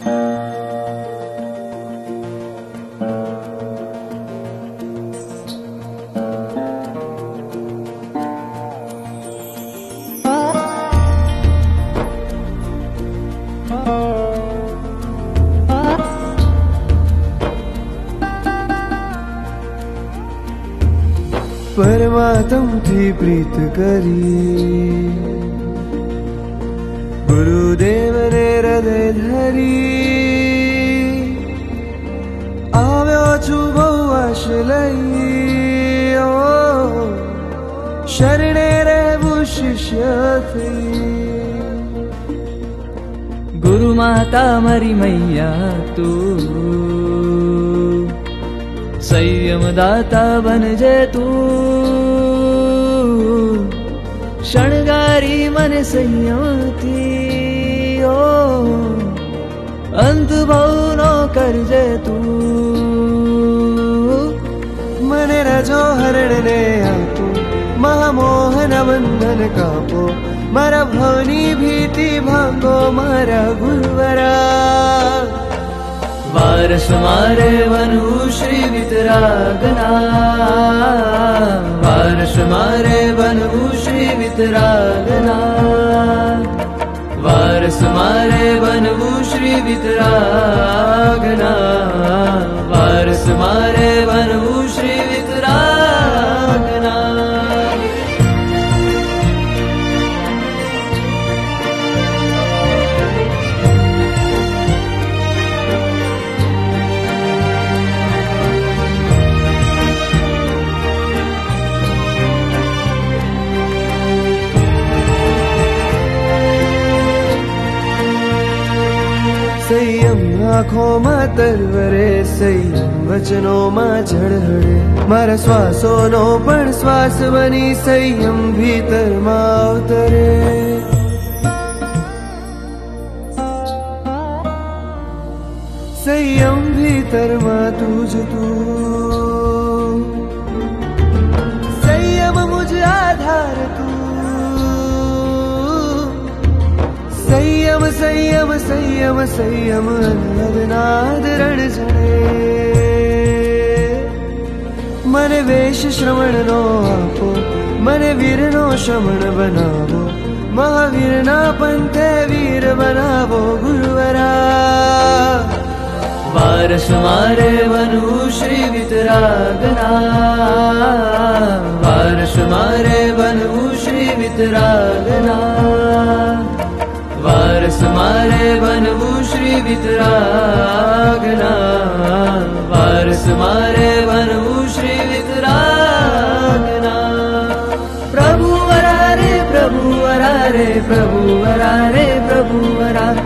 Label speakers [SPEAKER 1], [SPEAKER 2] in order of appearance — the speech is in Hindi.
[SPEAKER 1] परमात्म थी प्रीत करी, गुरुदेव ने हृदय धरी, આવ્યો છું બહુ આશ લઈ, શરણે રહેવું શિષ્ય થઈ।
[SPEAKER 2] गुरु माता मरी मैया तू, संयम दाता बन जे तू, शणगारी मन संयम थी, अंत भवनो करजे तू।
[SPEAKER 1] मने रजो हरण ने आपो, महामोहन बंधन कापो, मारा भवनी भीति भांगो मारा गुरुवरा।
[SPEAKER 2] वारस मारे वनु श्री वितरागना, वारस मारे वनु श्री वितरागना, वारस मारे वनु श्री वितरागना, वारस मारे वनु श्री वितरागना।
[SPEAKER 1] संयम आँखों में तरवरे, संयम वचनों में झड़हड़े, मारा श्वासों नो पण श्वास बनी, संयम भीतर में अवतरे। संयम भीतर में तुझ तू, संयम मुझ आधार तू, संयम संयम संयम संयम अनहद रण जड़े। मने वेश श्रवण नो आपो, मने वीर नो श्रवण बनावो, महावीर ना पंथे वीर बनावो गुरुवरा।
[SPEAKER 2] वारस मारे वनु श्री वितरागना, वारस मारे वनु श्री वितरागना, वारस मारे वनु श्री वितरागना, वारस मारे वनु श्री वितरागना। प्रभु वरा रे प्रभु वरा रे प्रभु वरा रे प्रभु वरा,